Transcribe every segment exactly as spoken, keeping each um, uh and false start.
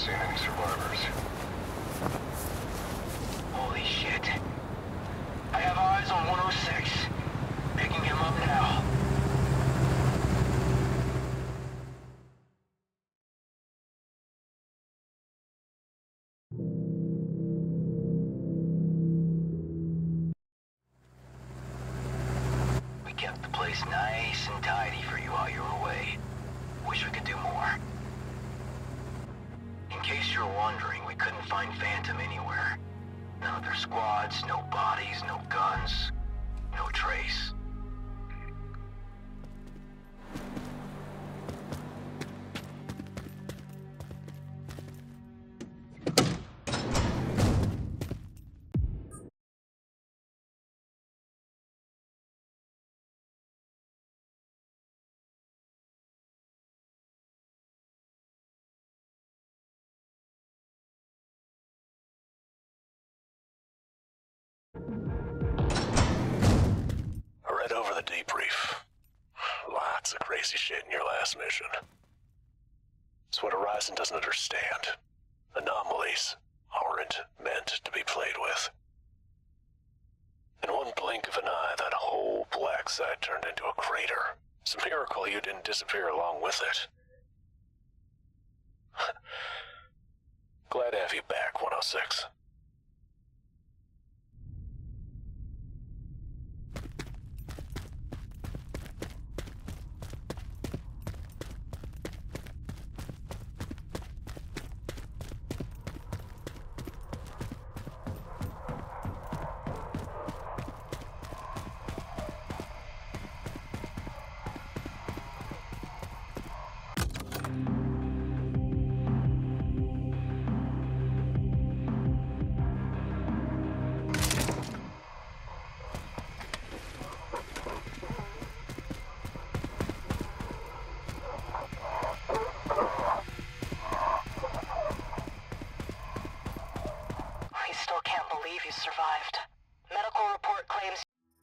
seen any survivors. Holy shit. I have eyes on one oh six. Picking him up now. We kept the place nice and tidy for you while you were away. Wish we could do more. In case you're wondering, we couldn't find Phantom anywhere. None of their squads, no bodies, no guns, no trace. I read over the debrief. Lots of crazy shit in your last mission. It's what Horizon doesn't understand. Anomalies aren't meant to be played with. In one blink of an eye, that whole black site turned into a crater. It's a miracle you didn't disappear along with it. Glad to have you back, one oh six. You survived. Medical report claims...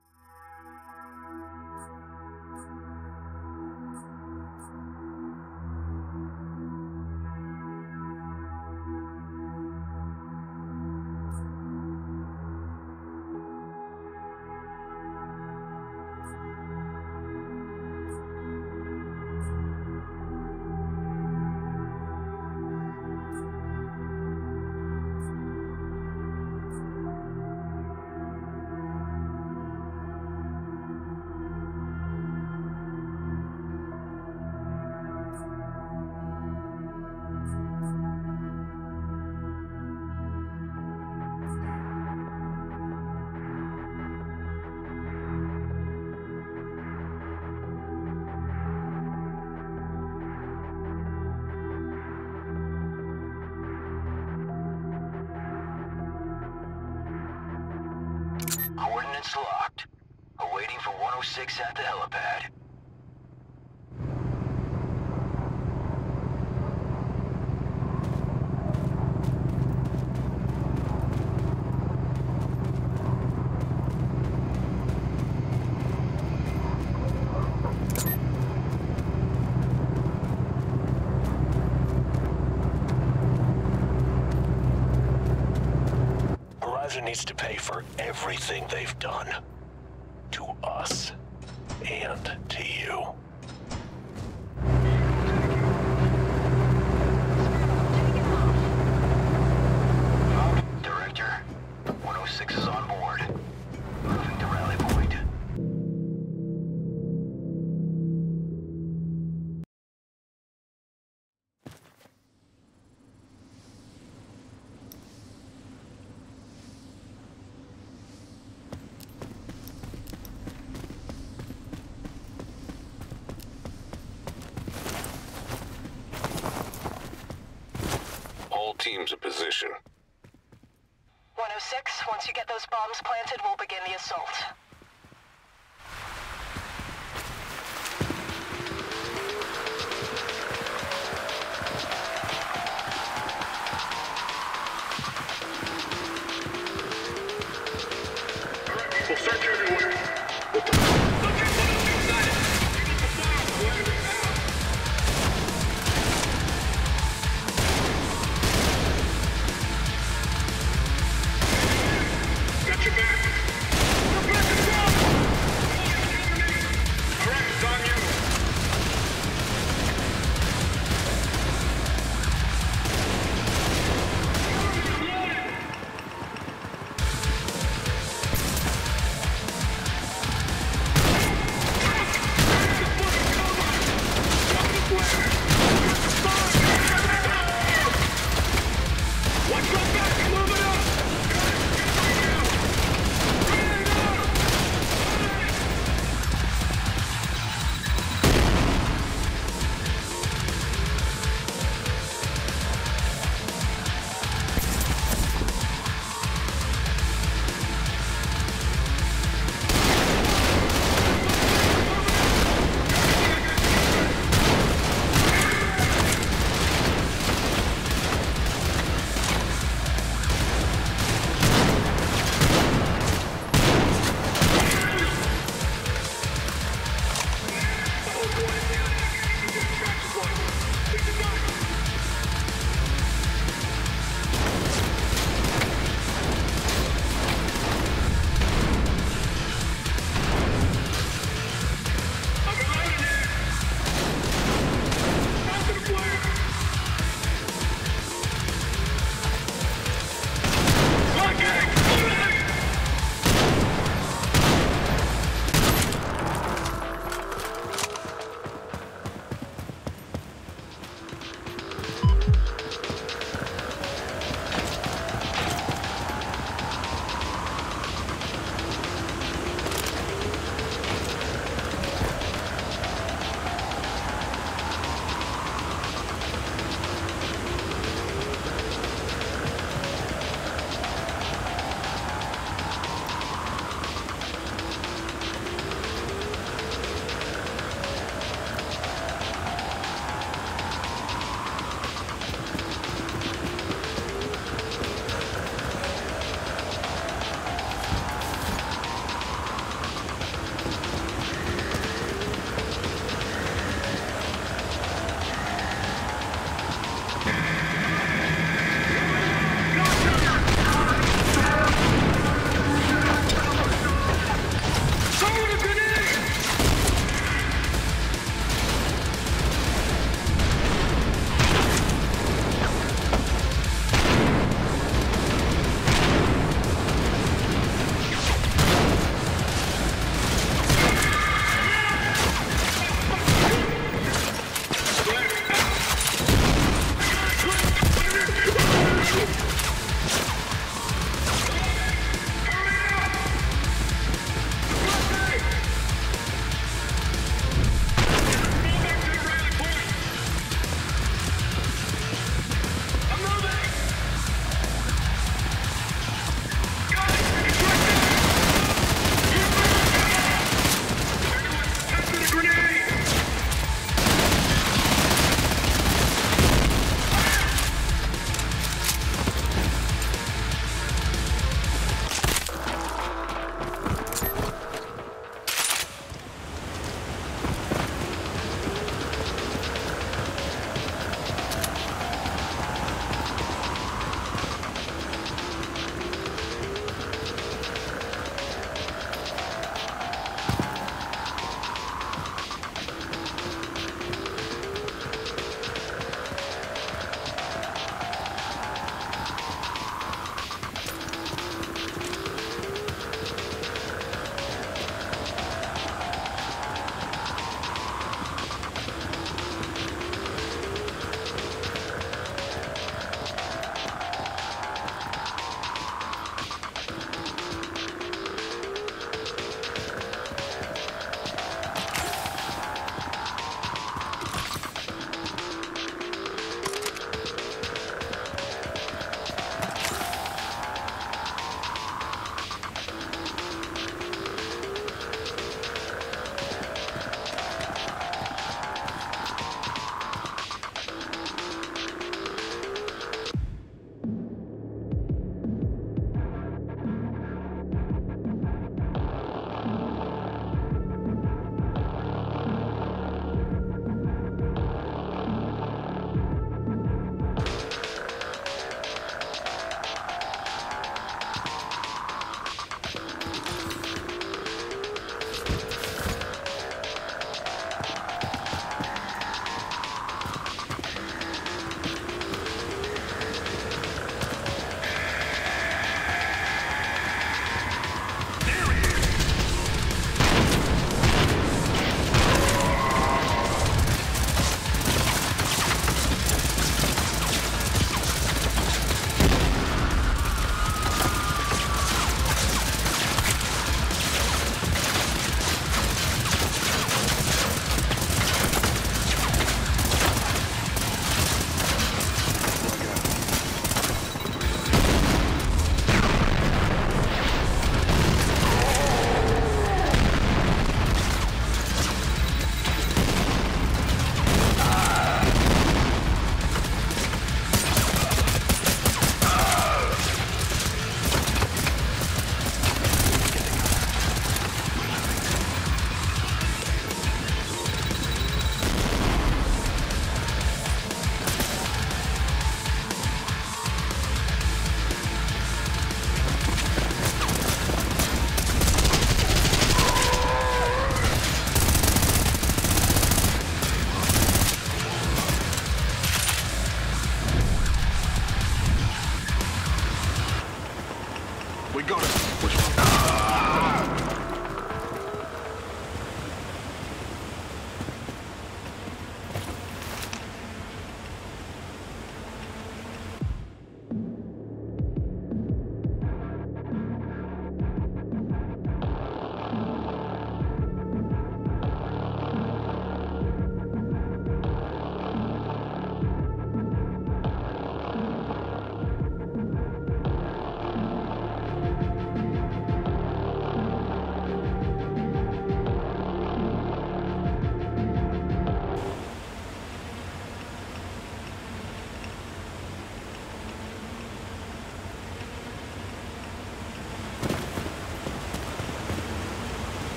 Coordinates locked. Awaiting for one oh six at the helipad. Horizon needs to pay for everything they've done. To us. And to you. Director, one oh six is on board. Moving to rally point. Teams in position. one oh six, once you get those bombs planted, we'll begin the assault. We'll search everywhere.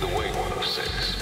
the way, one oh six.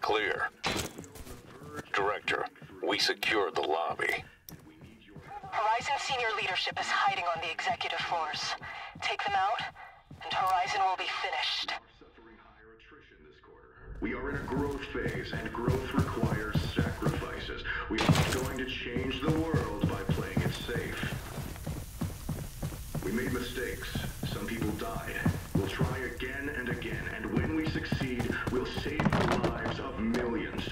clear. Director, we secured the lobby. Horizon senior leadership is hiding on the executive floors. Take them out, and Horizon will be finished. Suffering higher attrition this quarter. We are in a growth phase, and growth requires sacrifices. We are going to change the world by playing it safe. We made mistakes. Some people died. We'll try again and again, and when we succeed, we'll save the lives of millions.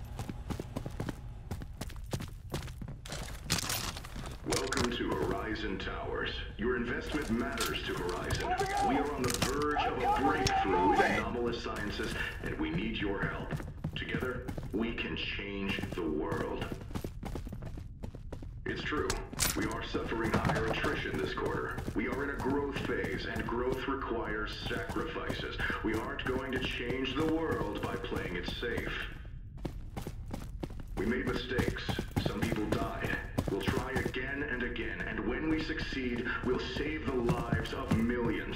Welcome to Horizon Towers. Your investment matters to Horizon. We are on the verge of a breakthrough in anomalous sciences, and we need your help. Together, we can change the world. It's true. We are suffering higher attrition this quarter. We are in a growth phase, and growth requires sacrifices. We aren't going to change the world by playing it safe. We made mistakes. Some people died. We'll try again and again, and when we succeed, we'll save the lives of millions.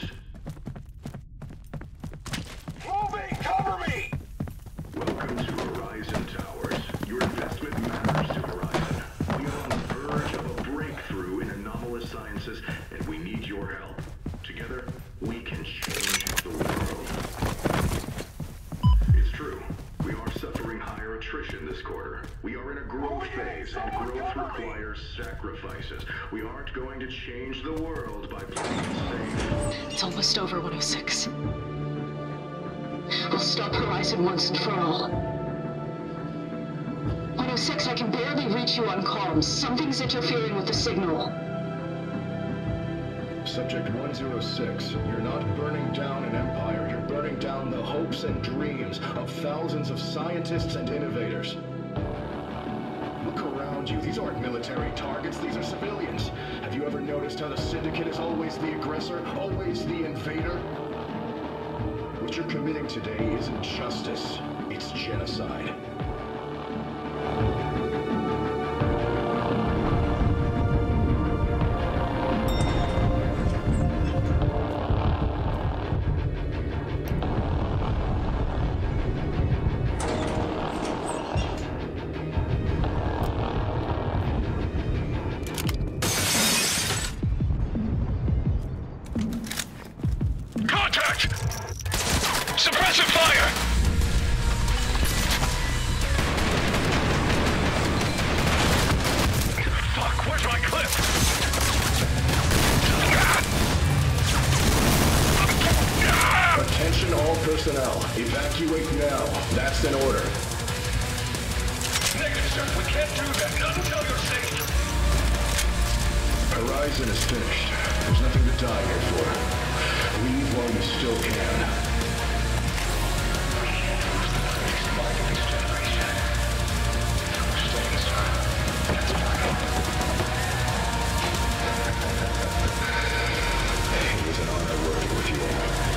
Moving! Cover me! Welcome to Horizon Towers. Your investment matters to Horizon. We are on the verge of a breakthrough in anomalous sciences, and we need your help. Together, we can change the world. It's true. We are suffering higher attrition this quarter. We are in a growth phase, and growth requires sacrifices. We aren't going to change the world by playing it safe. It's almost over, one oh six. We'll stop Horizon once and for all. one oh six, I can barely reach you on comms. Something's interfering with the signal. Subject one oh six, you're not burning down an empire, you're burning down the hopes and dreams of thousands of scientists and innovators. Look around you, these aren't military targets, these are civilians. Have you ever noticed how the Syndicate is always the aggressor, always the invader? What you're committing today isn't justice, it's genocide. Contact! Suppressive fire! Fuck, where's my clip? Attention all personnel, evacuate now. That's an order. Negative, sir. We can't do that. Not until you're safe. Horizon is finished. There's nothing to die here for. Leave while you still can. It was an honor working with you all.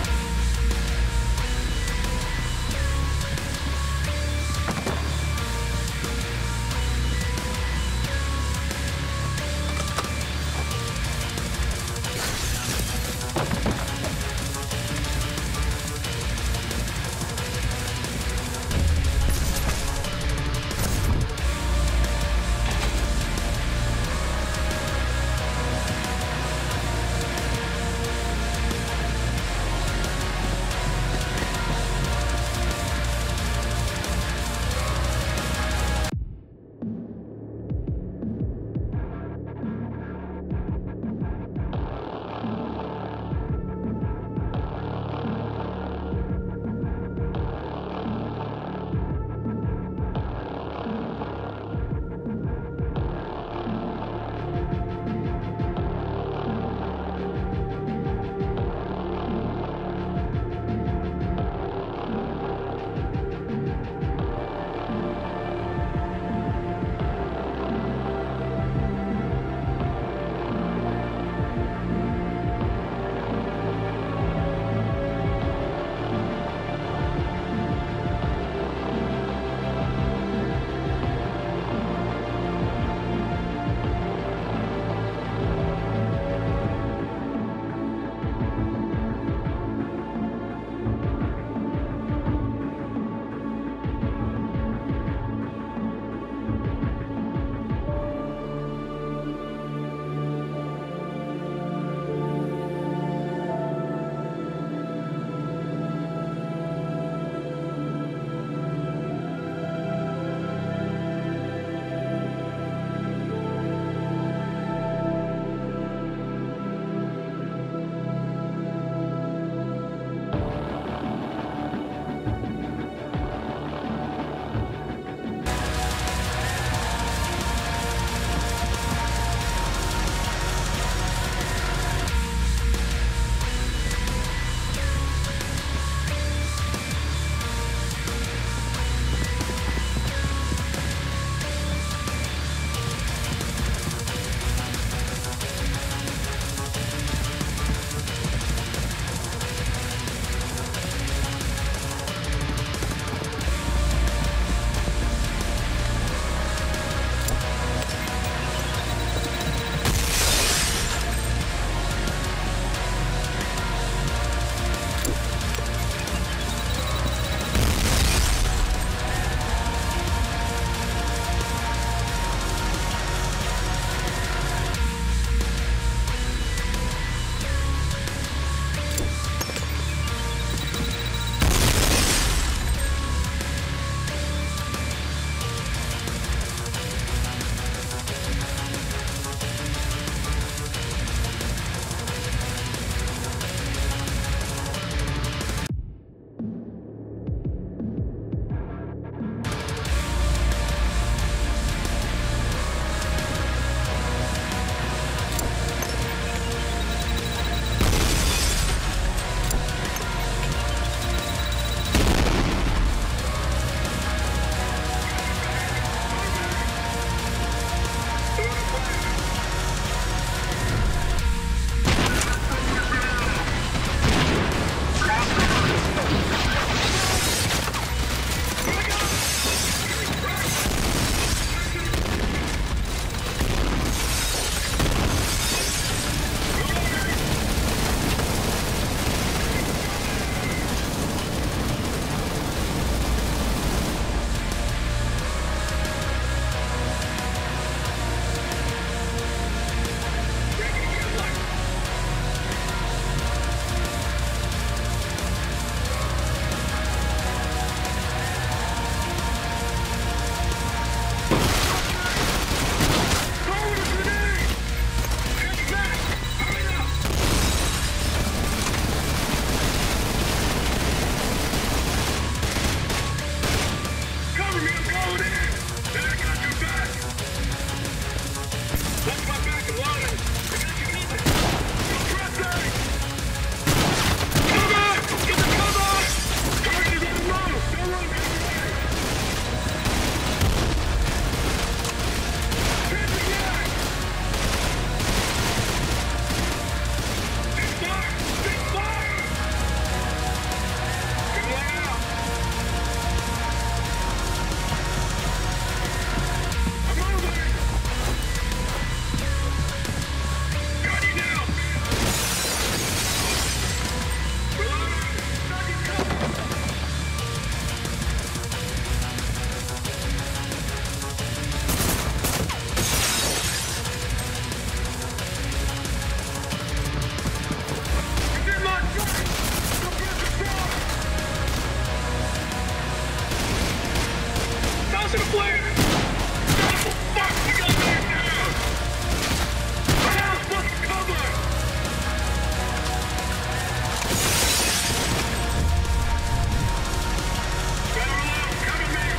tossing a flare. No! Fuck! We got man down! I have fucking cover! Better alone! Cover me!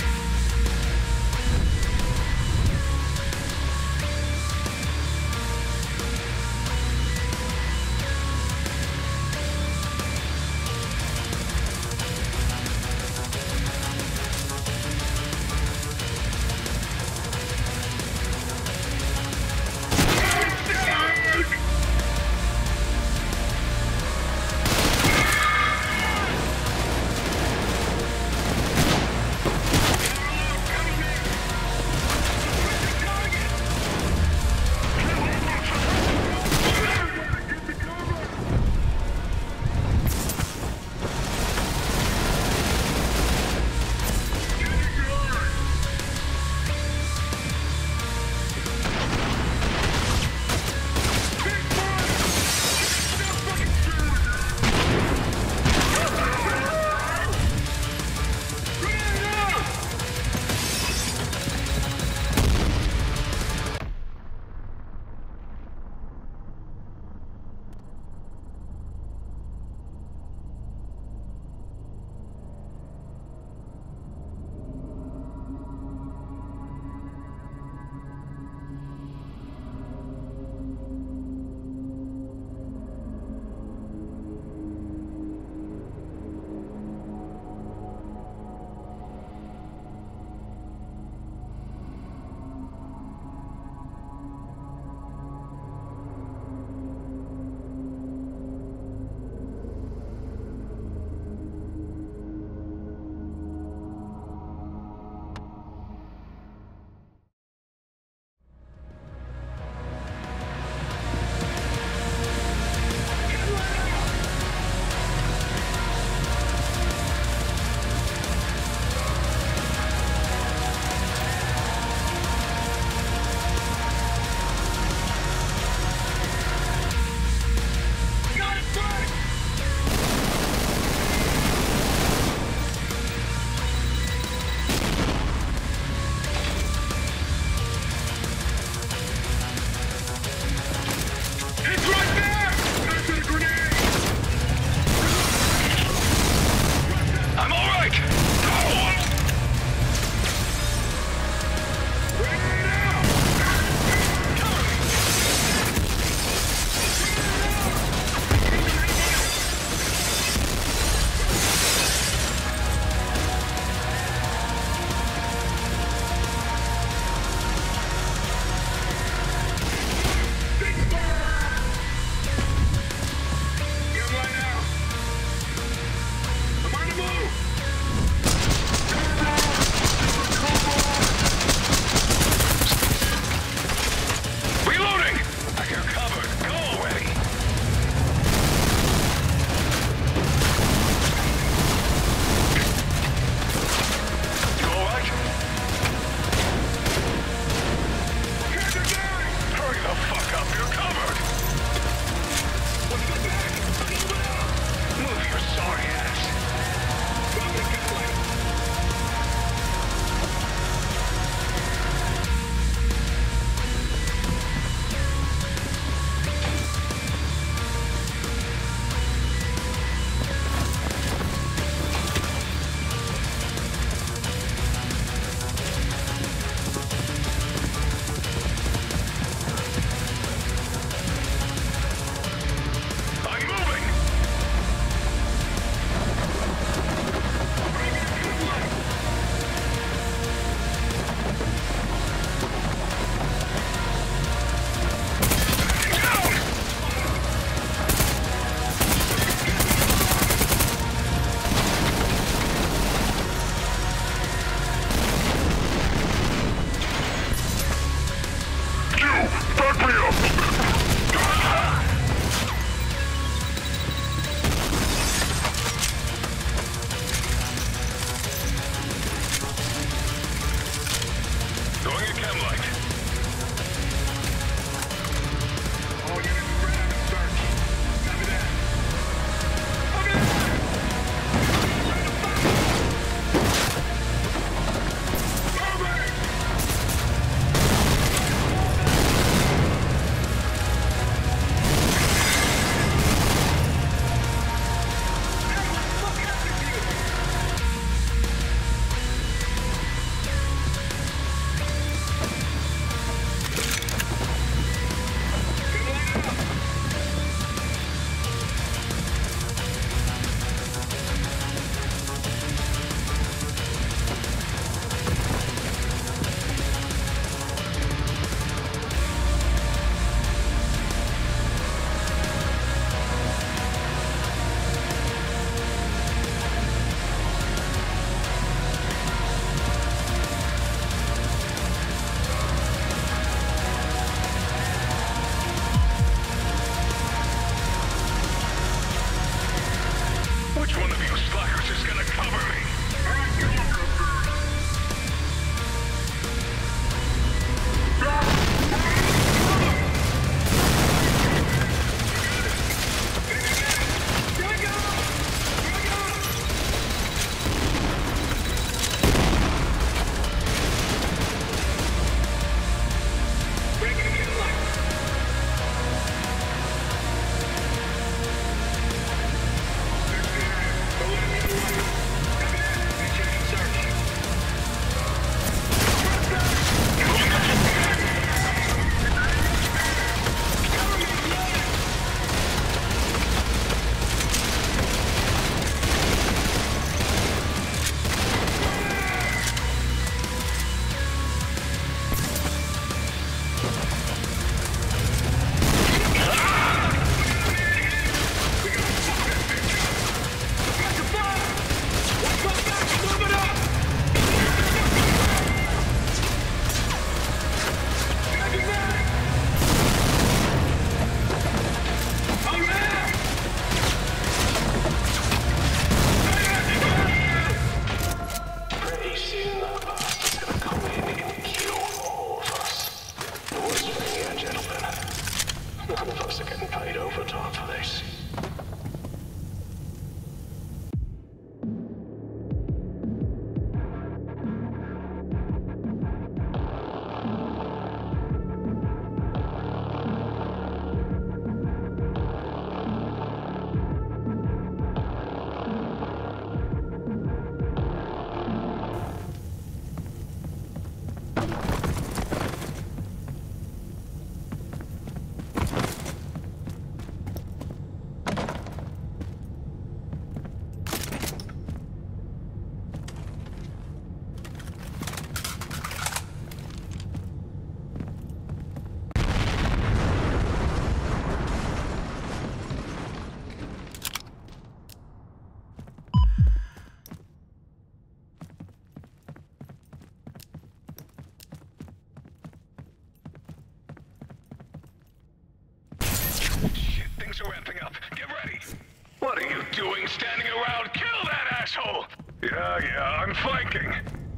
are ramping up. Get ready. What are you doing standing around? Kill that asshole! Yeah, yeah, I'm flanking.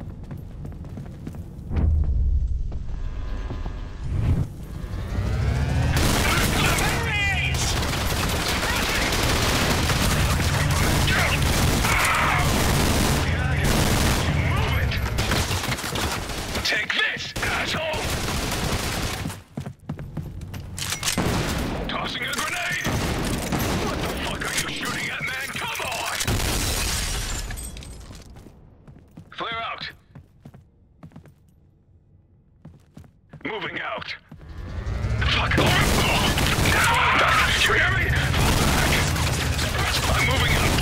Take this, asshole! Tossing a grenade! What the fuck are you shooting at, man? Come on! Flare out. Moving out. Fuck off! Did you hear me? I'm moving out.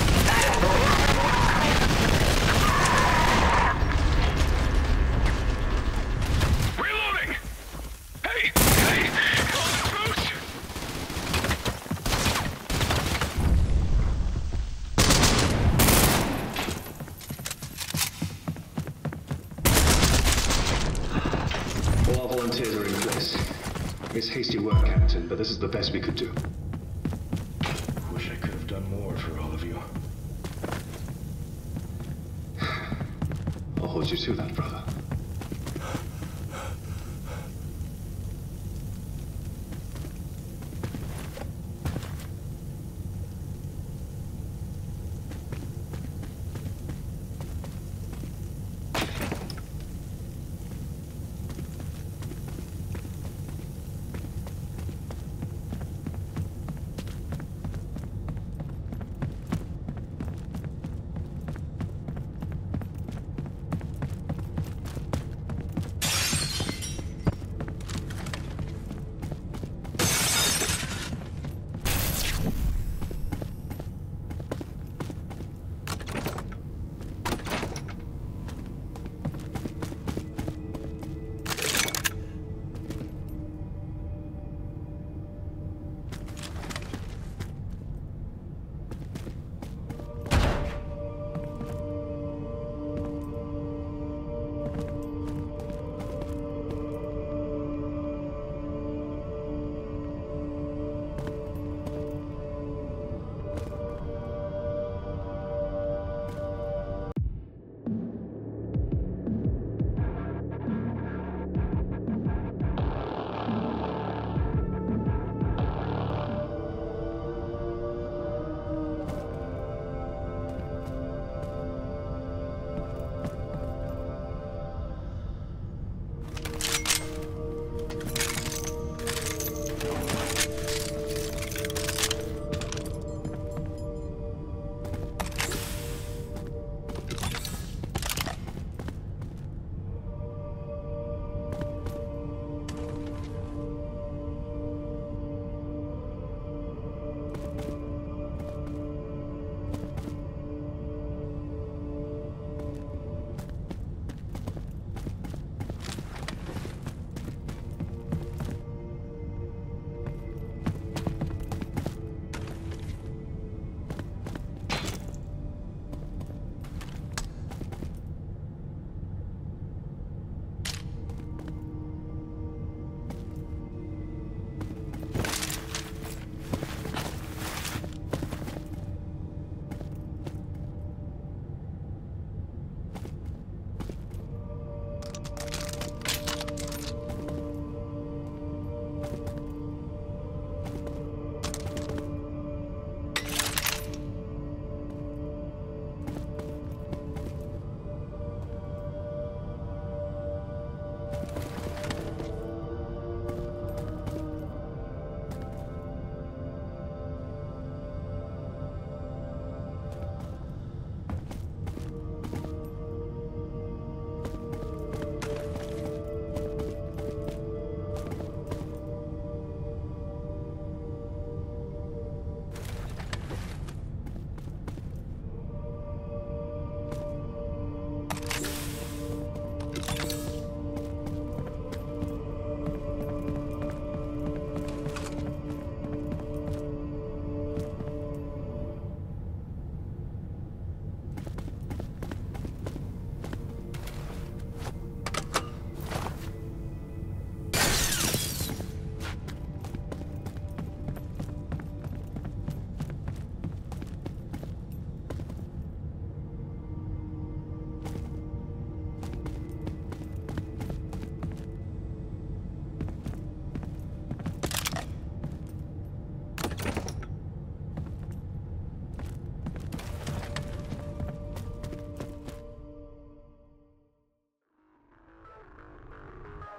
Reloading! Hey! Hey! Call the troops! All our volunteers are in place. It's hasty work, Captain, but this is the best we could do. Wish I could have done more for all of you. I'll hold you to that, brother.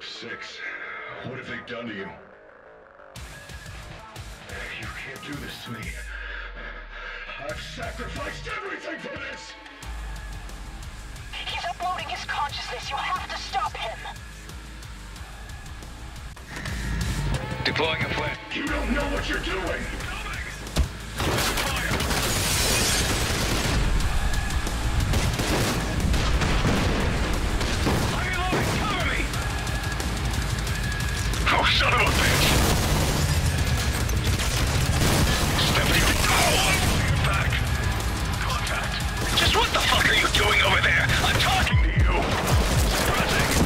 Six. What have they done to you? You can't do this to me. I've sacrificed everything for this! He's uploading his consciousness. You have to stop him. Deploying a flare. You don't know what you're doing! Oh, son of a bitch! Stephanie, oh, back. Contact. Just what the fuck are you doing over there? I'm talking to you. Suppressing.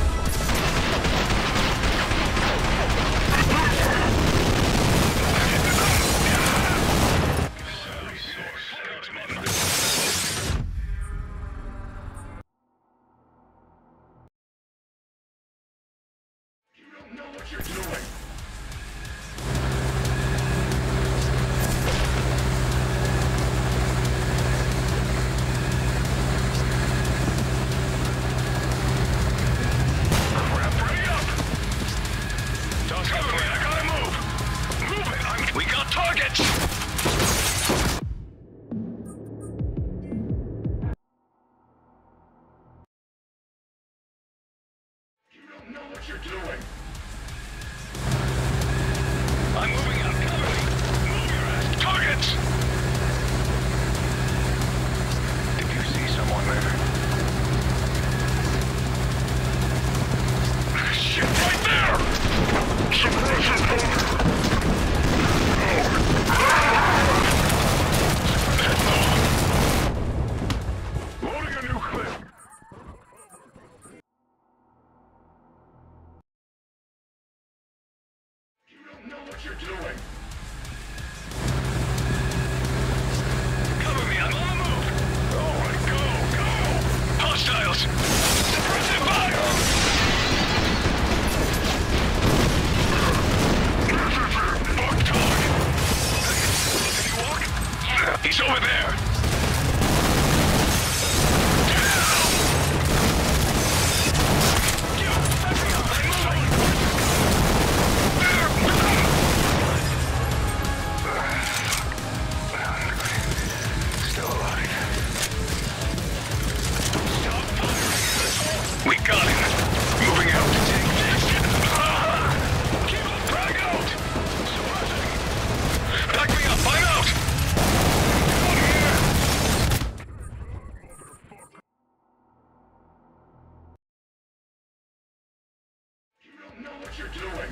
Know what you're doing! Crap, ready up! Don't cover me, I gotta move! Move it! I'm... We got targets! You don't know what you're doing! I'm moving out, cover me! Move your ass! Targets! Did you see someone there? Shit, right there! Suppressor fire! Loading a new clip! Know what you're doing! Cover me, I'm on the move! Alright, go, go! Hostiles! Suppressive fire! Fuck dog! Can you walk? He's over there! We got him! Moving out! Keep up! Drag out! Suppressing! Back me up! I'm out! Out here! You don't know what you're doing!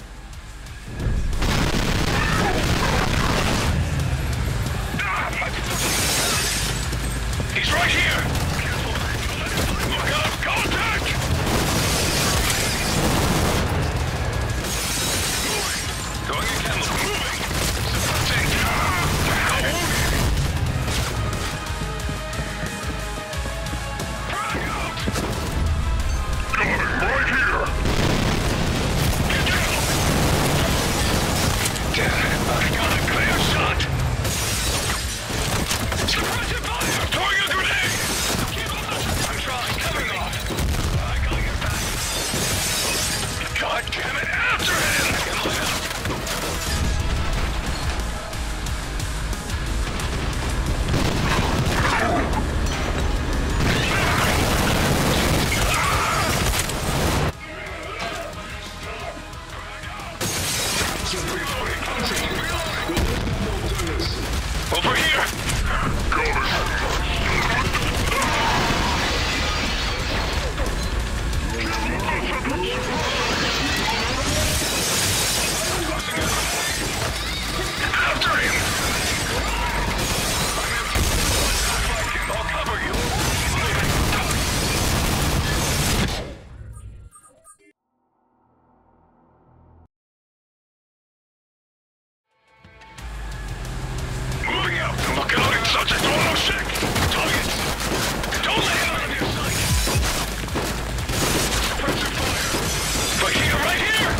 He's right here! Look out! Contact! Moving! Going in chemical. Moving! Suppressing! Drag out! Got him! Right here! Get down! Damn it! I got a clear shot! Suppressive fire! Throwing a grenade! Keep on! I'm trying. Coming off! I got your back. God damn it! After him! Over here! After him! I'll cover you! Moving out! Look out in such a total shit! Targets! Don't let him out of your sight! Suppressive fire! Right here, right here!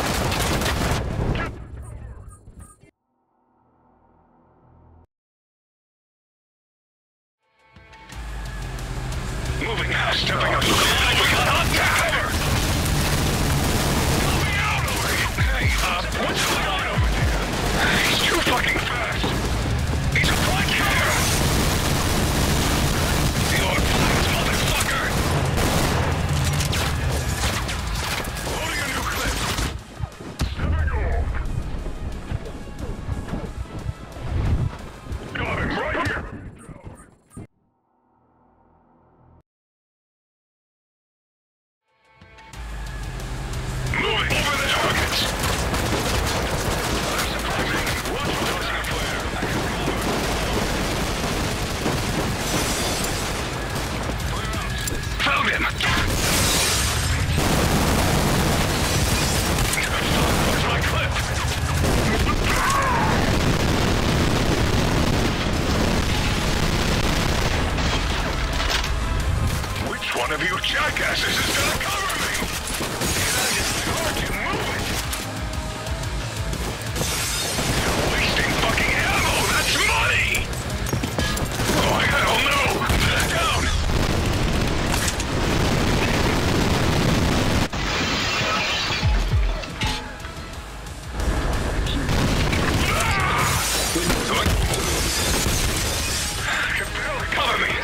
Moving out, stepping up. We got hot cover! Which one of you jackasses is gonna cover me? Hard to move it. You're wasting fucking ammo. That's money. Oh, I don't know. Down. You can barely cover me.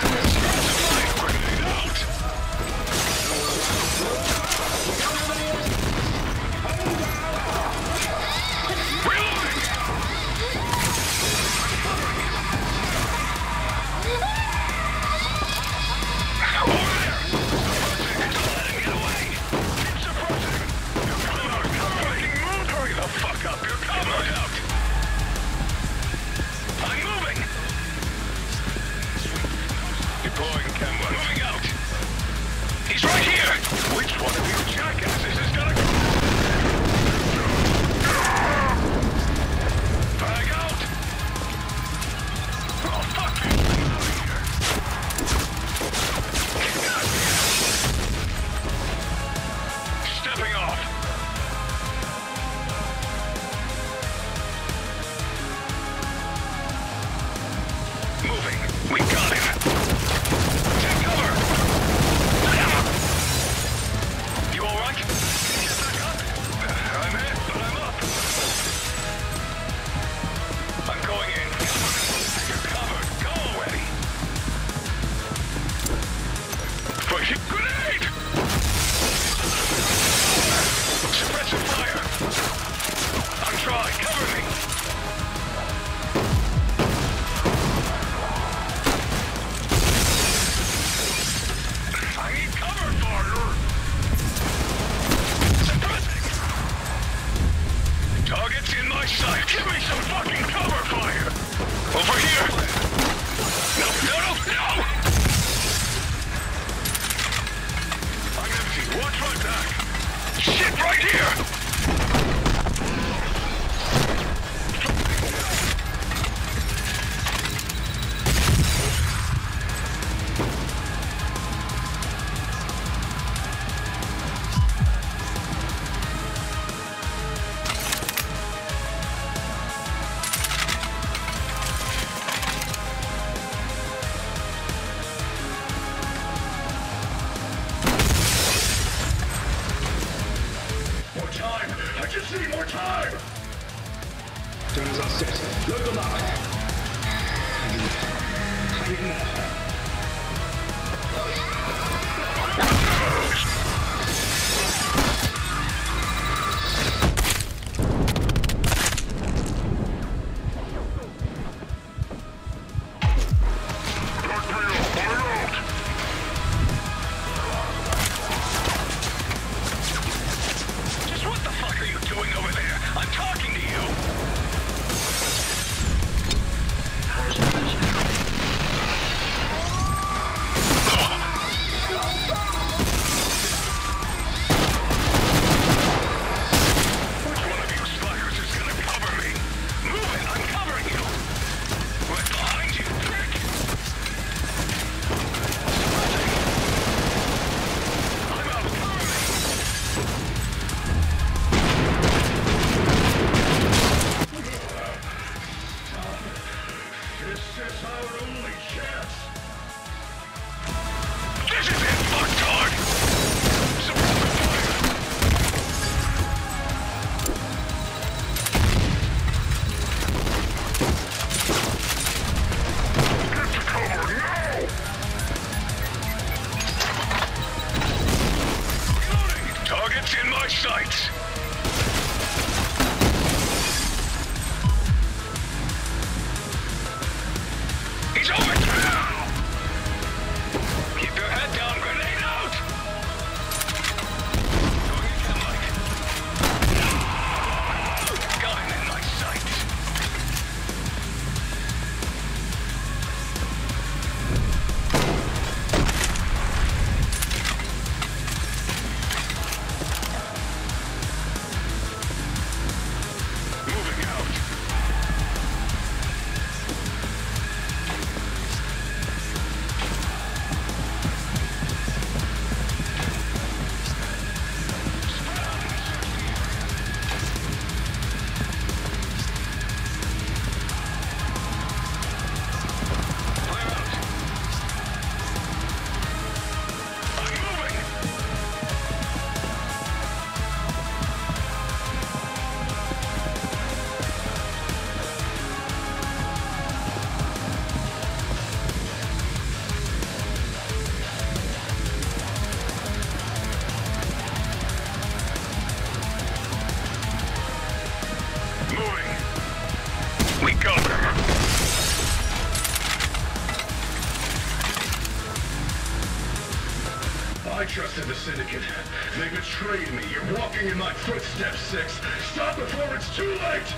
the Syndicate. They betrayed me. You're walking in my footsteps, Six. Stop before it's too late!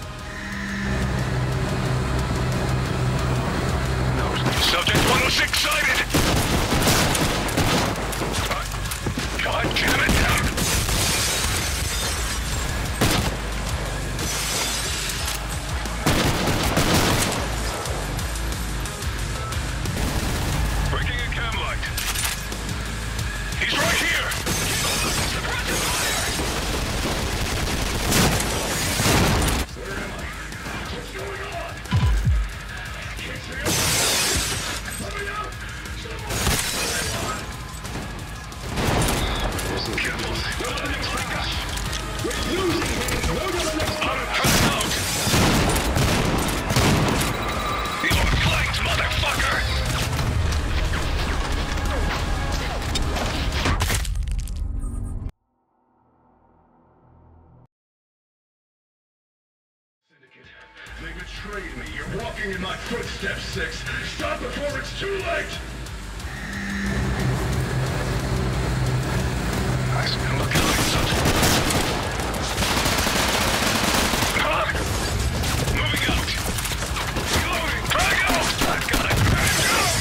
Subject one oh six sighted! God damn it! Breaking a cam light. He's right here! Suppressive fire! Where am I? What's going on? I can't see him. Let me out! Someone! Careful! Nothing's like us! We're losing him! No, no, no, no! I'm coming out! You're clanked, motherfucker! Syndicate. They betrayed me. You're walking in my footsteps, Six. Stop before it's too late! Nice. Look out, subject. Ah! Moving out! Reloading! Drag out! I've got it! Drag out!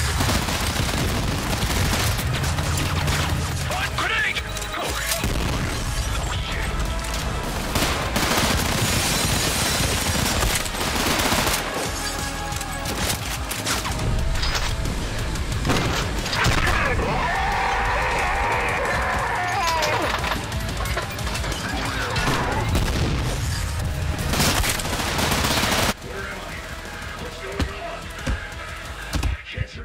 Hot grenade! Oh, oh shit! Where am I? What's going on? I can't see him.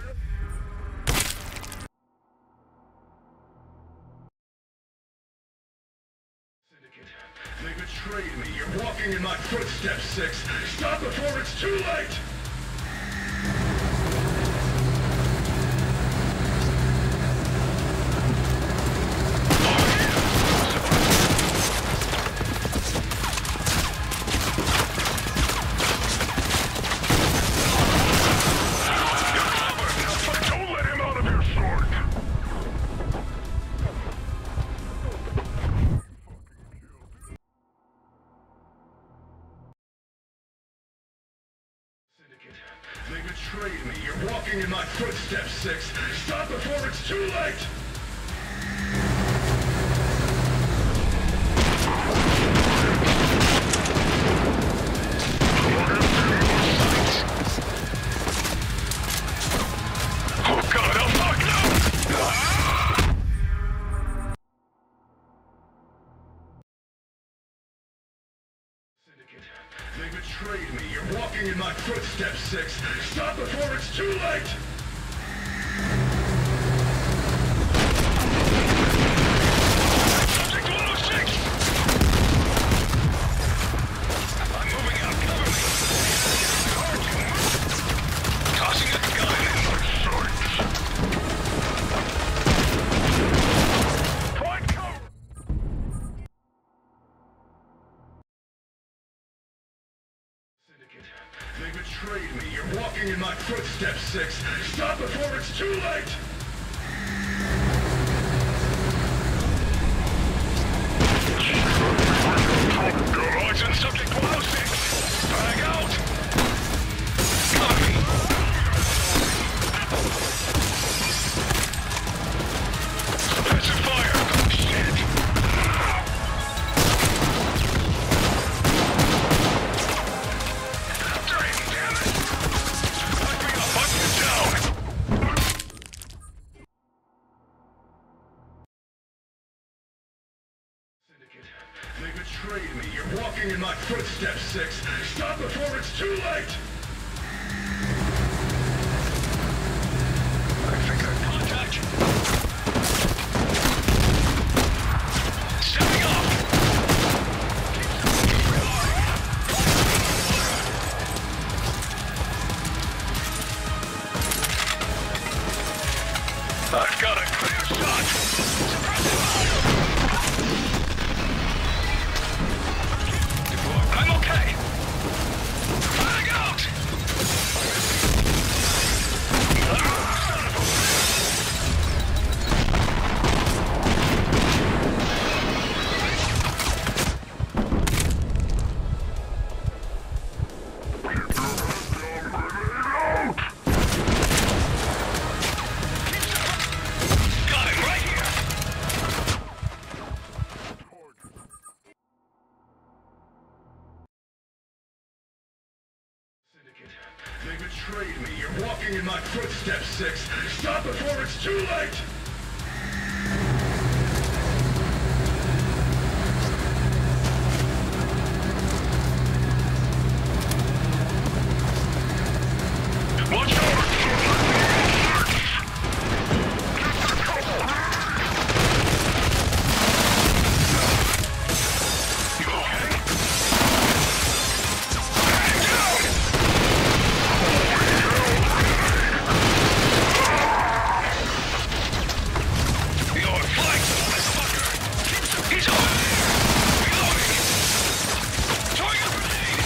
Syndicate. They betrayed me. You're walking in my footsteps, Six. Stop before it's too late! Don't let him out of your sword! Syndicate. They betrayed me. You're walking in my footsteps, Six. Stop before it's too late! Oh god, oh fuck, no! Ah! Syndicate. They betrayed me. You're walking in my footsteps, Six. Stop before it's too late! Subject one oh six! I'm moving out, cover me! Hard to move! Tossing a gun in my shorts! Point cover! Syndicate. They betrayed me. You're walking in my footsteps, Six. Stop before it's too late! Horizon subject one oh six! Drag out! Cover me! Suppressive fire! Shit! After him, damn it! Let me up, hunt you down! Syndicate. They betrayed me. You're walking in my footsteps, Six. Stop before it's too late! I think I contact. Stepping off! I've got a clear shot! Suppressive fire! I'm okay! Flag out! Footstep six. Stop before it's too late! Watch out! You okay? You're flanked, motherfucker! He's on! Reloading! Throwing a grenade!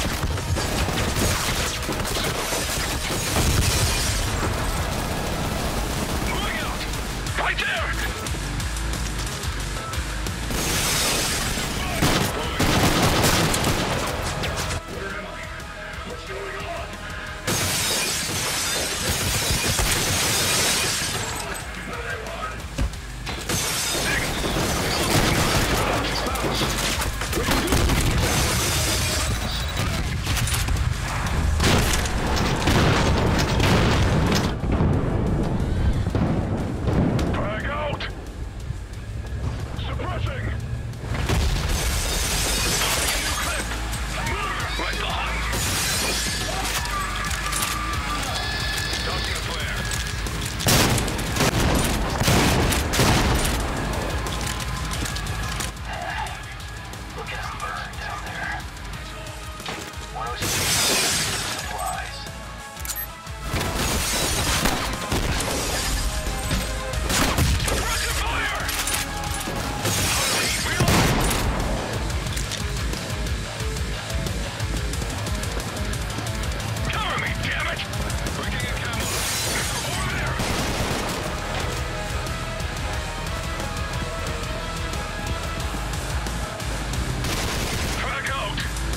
Moving out! Right there! Where am I? What's going on? Frag out! Suppressing! New clip! Right behind! Dodging a flare. Look at him burn down there. one oh six supplies. Suppressing fire! Cover me, damn it! Bringing a camo. Over there! Frag out!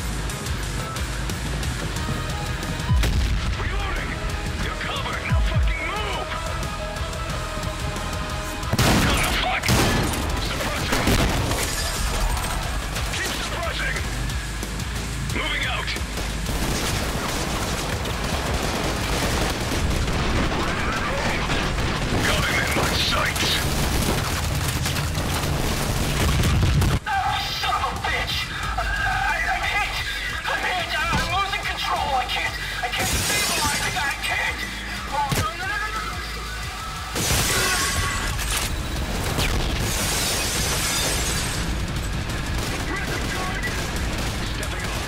Reloading! You're covered, now fucking move! Gonna fuck! Suppressing! Keep suppressing! Moving out! Got him in my sights! Ah, son of a bitch! I, I'm hit! I'm hit! I, I'm losing control! I can't... I can't stabilize! I, I can't! Oh, no, no, no, no, no! Stepping up.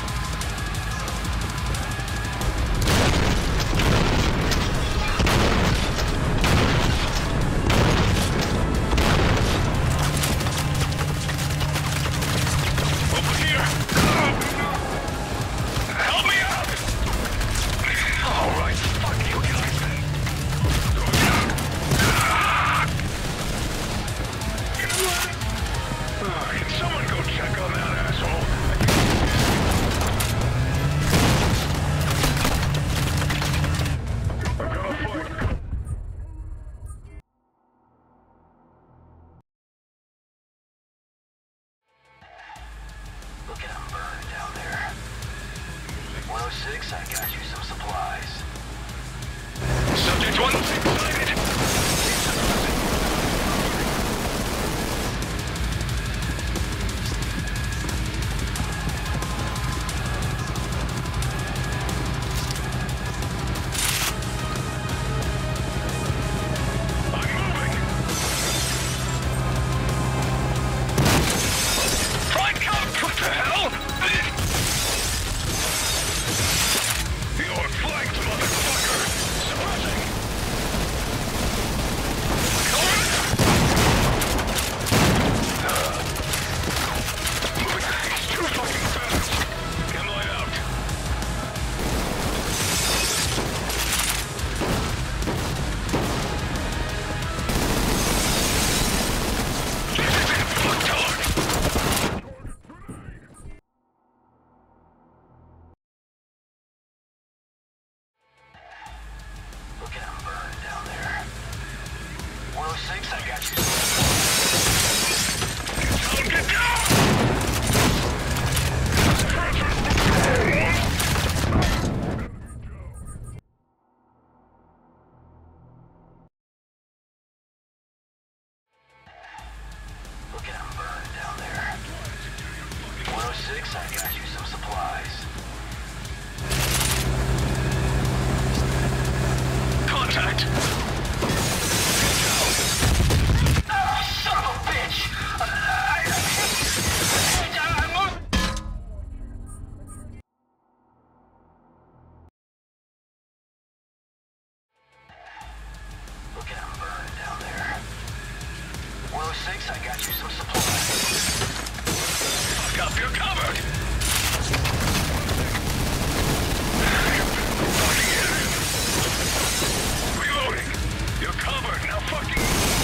Over here! Help me out! All right, fuck you guys. Ah, can someone go check on that asshole? I'm gonna fight. Look at him burn down there. one oh six, I got you some supplies. Subject one sighted. I'm moving. Frag out! What the hell? You're flanked, motherfucker! Suppressing! I got you some supplies. Contact! Ah, son of a bitch! I, I, I, I, I'm moving. Look at him burning down there. one oh six, I got you some supplies. Fuck up, you're covered! Fucking hit him! Reloading! You're covered, now fucking...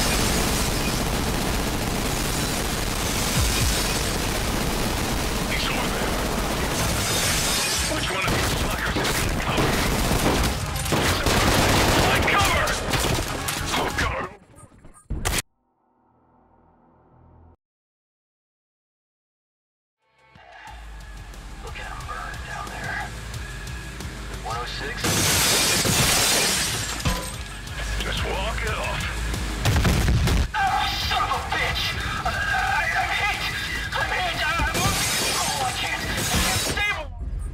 He's over there. Which one of these slackers is gonna cover me? Find cover! Oh, God! Look at him burning down there. one oh six. Just walk it off. Ah, son of a bitch! I, I, I'm hit! I'm hit! I, I'm losing control! I can't... I can't stable...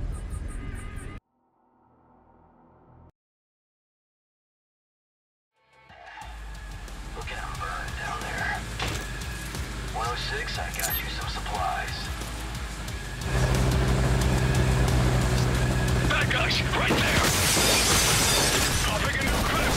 Look at him burning down there. one oh six, I got you some supplies. Bad guys, right there! Popping a new clip!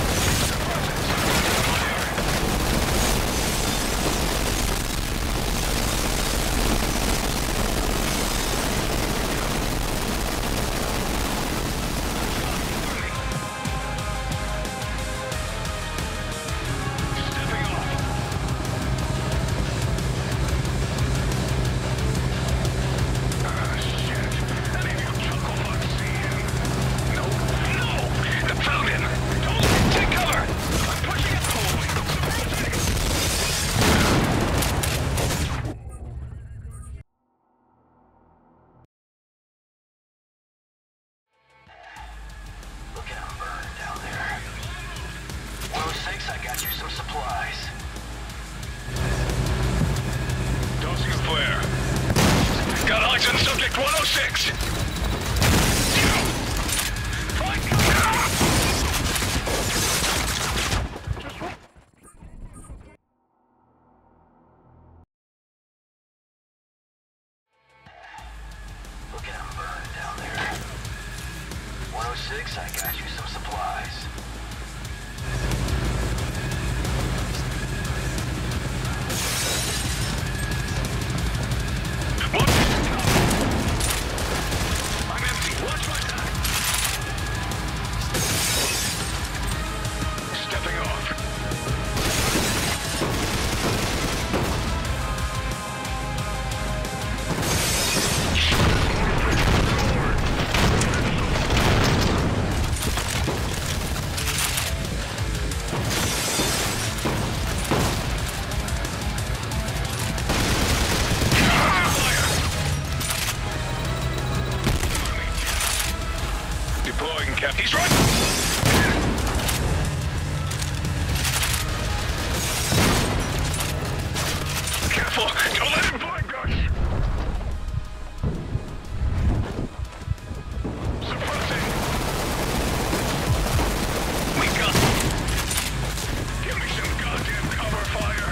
Stepping off! Ah, shit! Any of you chucklefucks see him? No! No! I found him! Don't take cover! I'm pushing it forward! Look at him burning down there. one oh six, I got you some supplies. Tossing a flare. Got eyes on subject one oh six! Find cover! Look at him burning down there. one oh six, I got you some supplies. What? I'm empty. Watch my back. Stepping off. Deploying, Cap. He's right! Careful! Don't let him find us! Suppressing! We got... Give me some goddamn cover fire!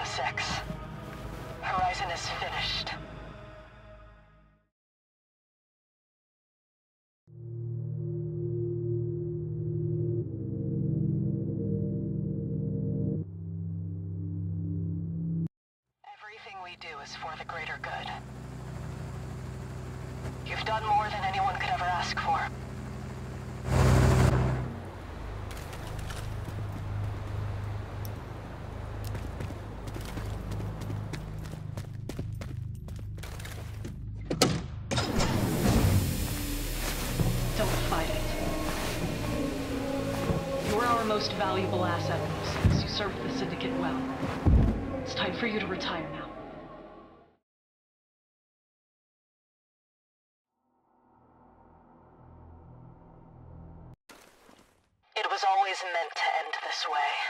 six. Horizon is finished. Everything we do is for the greater good. You've done more than anyone could ever ask for. Don't fight it. You're our most valuable asset, since you served the Syndicate well. It's time for you to retire now. It was always meant to end this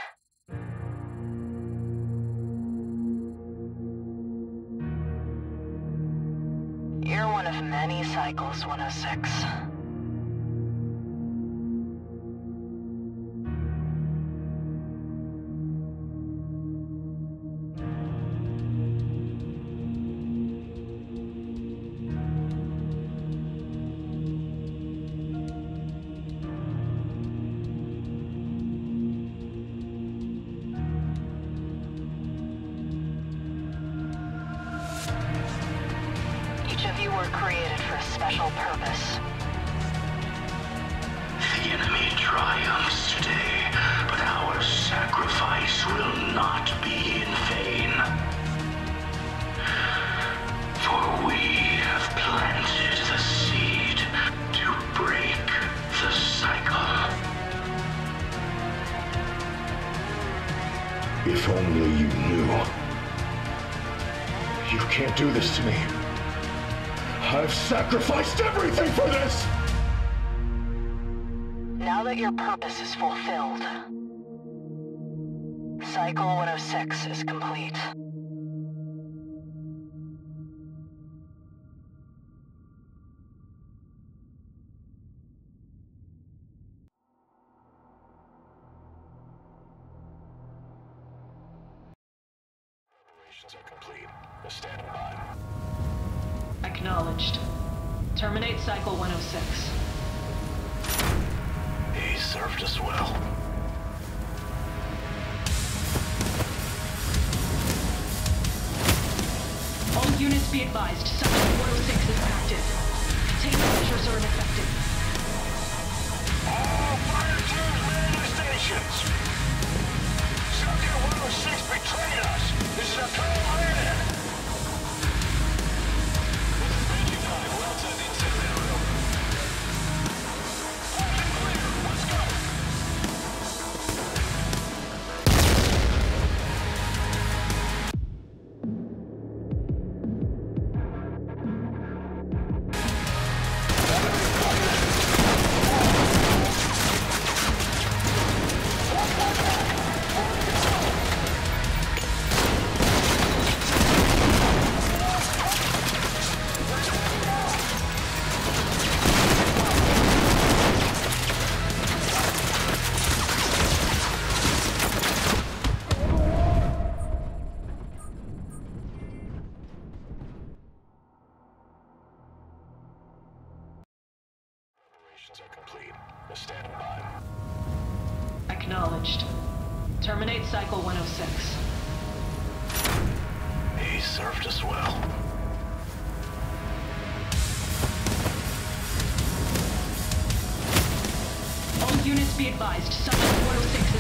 way. You're one of many cycles, one oh six. Each of you were created for a special purpose. The enemy triumphs today, but our sacrifice will not be in vain. For we have planted the seed to break the cycle. If only you knew. You can't do this to me. I've sacrificed everything for this! Now that your purpose is fulfilled, Cycle one oh six is complete. Operations are complete. Stand by. Acknowledged. Terminate Cycle one oh six. He served us well. All units be advised, Cycle one oh six is active. Containment measures are ineffective. All fire teams man your stations. Subject one oh six betrayed us. This is a total land. Are complete. Stand by. Acknowledged. Terminate Cycle one oh six. He served us well. All units be advised, Subject one oh six is